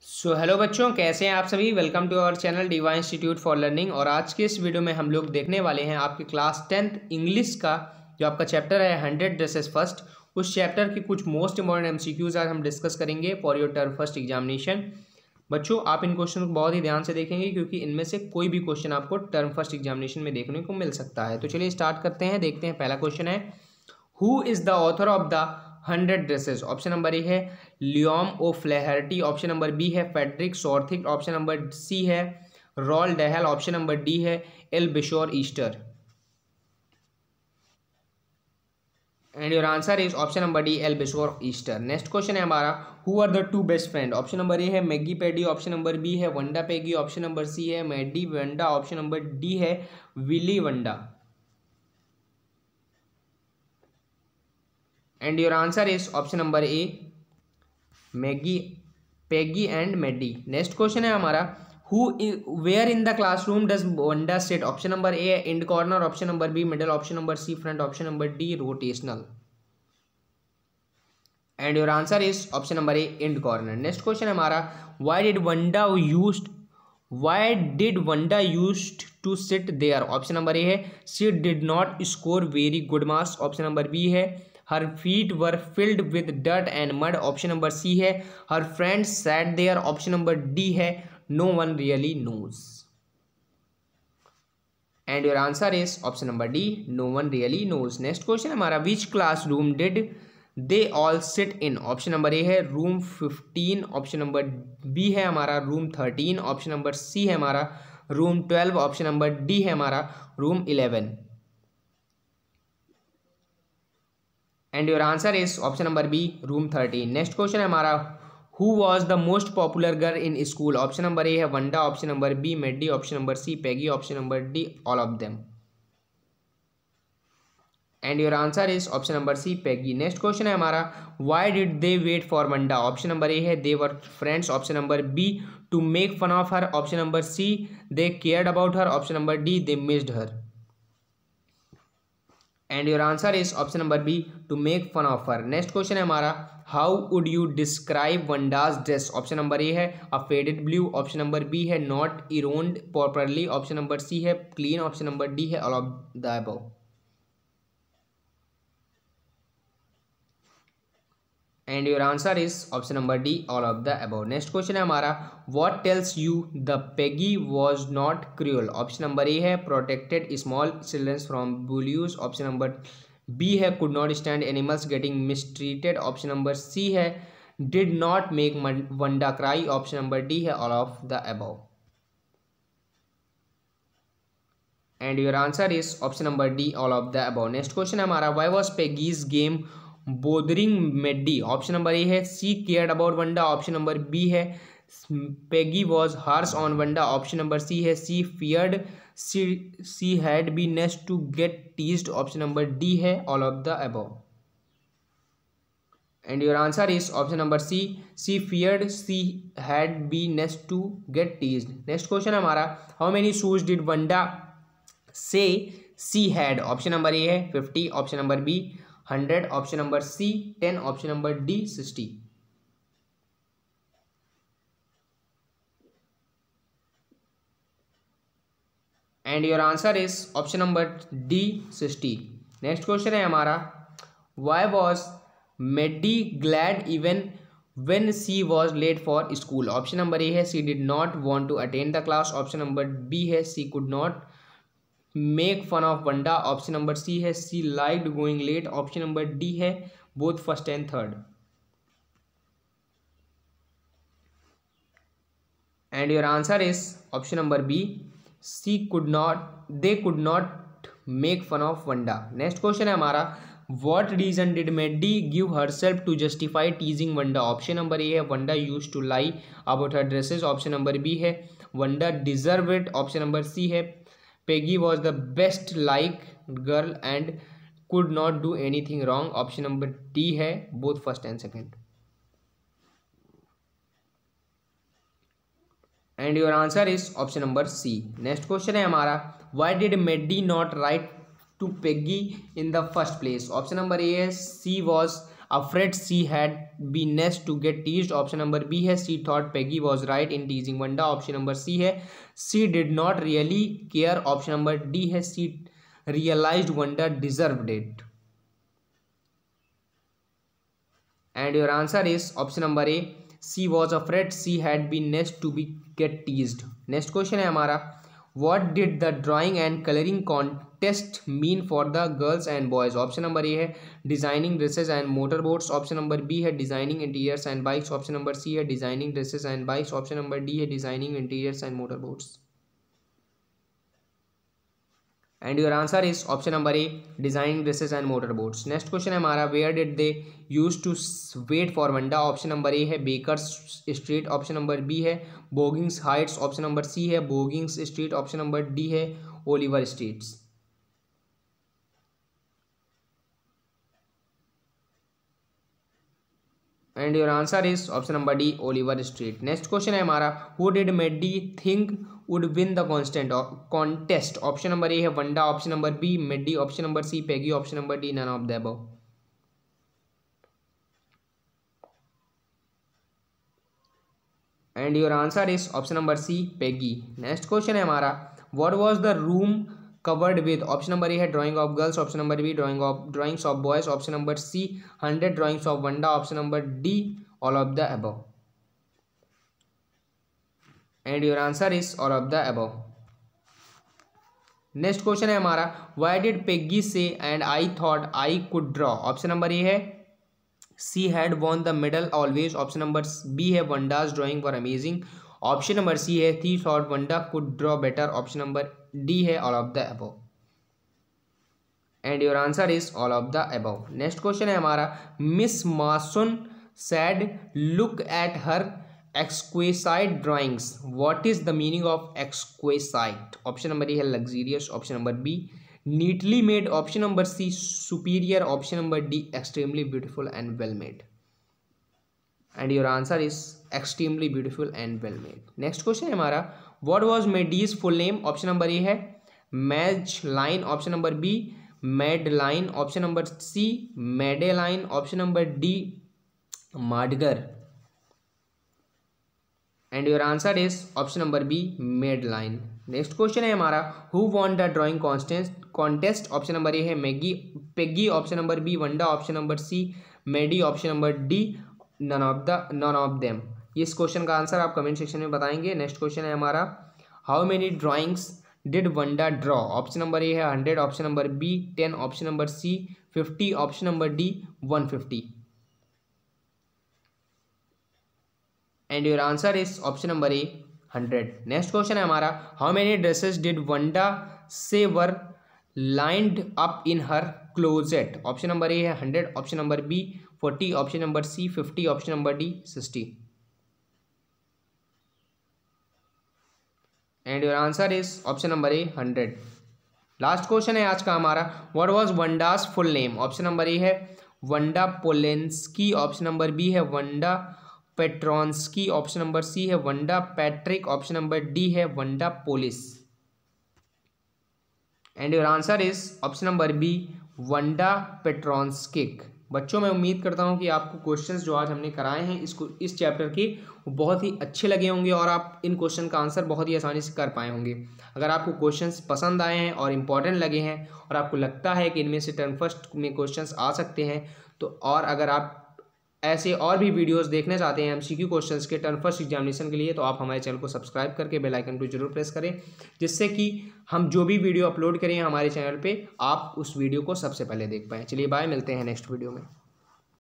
Hello बच्चों, कैसे हैं आप सभी। Welcome to our channel divine institute for learning. और आज के इस वीडियो में हम लोग देखने वाले हैं आपके क्लास 10th इंग्लिश का जो आपका चैप्टर है 100 ड्रेसेस फर्स्ट। उस चैप्टर की कुछ मोस्ट इंपॉर्टेंट एमसीक्यूज आज हम डिस्कस करेंगे for your term first examination. बच्चों, आप इन क्वेश्चन को बहुत ही ध्यान से देखेंगे क्योंकि इनमें से कोई भी क्वेश्चन आपको टर्म फर्स्ट एग्जामिनेशन में देखने को मिल सकता है। तो चलिए स्टार्ट करते हैं। देखते हैं, पहला क्वेश्चन है, who is the author of the 100 dresses. Option number A है Liam O Flaherty, option number B है फेडरिक सॉर्थिक, ऑप्शन नंबर सी है Roald Dahl, option number D है Eleanor Estes. And your answer is option number D Eleanor Estes. Next question है हमारा, who are the two best friend. Option number A है Maggie Peddie, option number B है Wanda Peggy, option number C है Maddie Wanda, option number D है Willy Wanda. And your answer is option number A Maggie Peggy and Maddie. Next question है हमारा, who where in the classroom does Wanda sit. Option number A end corner, option number B middle, option number C front, option number D rotational. And your answer is option number A end corner. Next question है हमारा, why did Wanda used to sit there. Option number A है she did not score very good marks, option number B है her feet were filled with dirt and mud, option number C है her friends sat there, option number D है no one really knows। and your answer is option number D no one really knows। Next question हमारा, which classroom did they all sit in। Option number A है room 15, option number B है हमारा room 13, option number C है हमारा room 12, option number D है हमारा room 11। And your answer is option number B room 13। Next question है हमारा, who was the most popular girl in school. Option number A है Wanda, option number B Maddie, option number C Peggy, option number D all of them. And your answer is option number C Peggy. Next question है हमारा, why did they wait for Wanda. Option number A है they were friends, option number B to make fun of her, option number C they cared about her, option number D they missed her. And your answer is option number B to make fun of her. Next question है हमारा, how would you describe Wanda's dress. Option number A है a faded blue, option number B है not ironed properly, option number C है clean, option number D है all of the above. And your answer is option number D all of the above. Next question है हमारा, what tells you the Peggy was not cruel. Option number A है protected small children from bullies, option number B है could not stand animals getting mistreated, option number C है did not make Wanda cry, option number D है all of the above. And your answer is option number D all of the above. Next question है हमारा, why was Peggy's game bothering Maddie. Option number A है she cared about Wanda, option number B है Peggy was harsh on Wanda, option number C है she feared she had be next to get teased, option number D है all of the above. And your answer is option number C feared she had be next to get teased. Next question हमारा, how many shoes did Wanda say she had. Option number A है 50, option number B 100, option number C 10, option number D 60। And your answer is option number D 60। Next question है हमारा, why was Maddie glad even when she was late for school. Option number A है she did not want to attend the class, option number B है she could not make fun of Wanda, option number C है she liked going late, option number D है both first and third. And your answer is option number B she they could not make fun of Wanda. Next question है हमारा, what reason did Maddie give herself to justify teasing Wanda. Option number A है Wanda used to lie about her dresses, option number B है Wanda deserve it, option number C है Peggy was the best like girl and could not do anything wrong, option number D है both first and second। And your answer is option number C. Next question है हमारा, why did Maddie not write to Peggy in the first place। Option number A है she was afraid she had been next to get teased. Option number B है she thought Peggy was right in teasing Wanda. Option number C है she did not really care. Option number D है she realized Wanda deserved it. And your answer is option number A, she was afraid she had been next to be get teased. Next question है हमारा, what did the drawing and coloring contest mean for the girls and boys? Option number A है designing dresses and motorboats. Option number B है designing interiors and bikes. Option number C है designing dresses and bikes. Option number D है designing interiors and motorboats. And your answer is option number A, designing dresses and motorboats. Next question है हमारा, where did they used to wait for Wanda? Option number A है Baker Street. Option number B है Boggins Heights. Option number C है Boggins Street. Option number D है Oliver Streets. And your answer is option number D, Oliver Street. Next question है हमारा, who did Maddie think would win the contest? Option number A है Wanda. Option number B Maddie. Option number C Peggy. Option number D none of the above. And your answer is option number C Peggy. Next question है हमारा, what was the room covered with? Option number A है drawing of girls. Option number B drawings of boys. Option number C 100 drawings of Wanda. Option number D all of the above. And your answer is all of the above. Next question है हमारा, why did Peggy say and I thought I could draw? Option number A है she had won the medal always. Option number B है Wanda's drawing were amazing. Option number C है she thought Wanda could draw better. Option number D है all of the above. And your answer is all of the above. Next question है हमारा, Miss Mason said look at her exquisite drawings. What is the meaning of exquisite? Option number A है luxurious. Option number B neatly made. Option number C superior. Option number D extremely beautiful and well made. And your answer is extremely beautiful and well made. Next question है हमारा, what was Maddie's full name? Option number A है Madeleine. Option number B Madeline. Option number C Madeline. Option number D Madgar. And your answer is option number B Madeline. Next question है हमारा, who won the drawing contest? Option number A है Peggy. Option number B Wanda. Option number C Maddie. Option number D none of them. इस question का answer आप comment section में बताएंगे. Next question है हमारा, how many drawings did Wanda draw? Option number A है 100. Option number B 10. Option number C 50. Option number D 150. And your answer is option number A 100. Next question है हमारा, how many dresses did Wanda say were lined up in her closet? Option number A है 100. Option number B 40. Option number C 50. Option number D 60. And your answer is option number A 100. Last question है आज का हमारा, what was Wanda's full name? Option number A है Wanda Polensky. Option number B है Wanda Petronski. Option number C है Wanda Patrick. Option number D है Wanda Polis. And your answer is option number B Wanda Petronski. बच्चों मैं उम्मीद करता हूं कि आपको क्वेश्चंस जो आज हमने कराए हैं इस चैप्टर के वो बहुत ही अच्छे लगे होंगे और आप इन क्वेश्चन का आंसर बहुत ही आसानी से कर पाए होंगे. अगर आपको क्वेश्चंस पसंद आए हैं और इम्पॉर्टेंट लगे हैं और आपको लगता है कि इनमें से टर्म फर्स्ट में क्वेश्चंस आ सकते हैं तो, और अगर आप ऐसे और भी वीडियोस देखना चाहते हैं एमसीक्यू क्वेश्चंस के टर्म फर्स्ट एग्जामिनेशन के लिए, तो आप हमारे चैनल को सब्सक्राइब करके बेल आइकन को जरूर प्रेस करें, जिससे कि हम जो भी वीडियो अपलोड करें हमारे चैनल पे आप उस वीडियो को सबसे पहले देख पाएँ. चलिए बाय, मिलते हैं नेक्स्ट वीडियो में.